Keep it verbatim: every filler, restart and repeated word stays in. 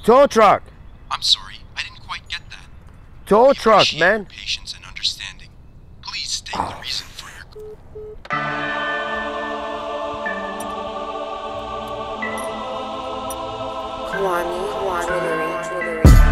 Tow truck! I'm sorry, I didn't quite get that. Tow We truck, appreciate man! your patience and understanding. Please state the reason for your... Kwame, Kwame, Jewelry.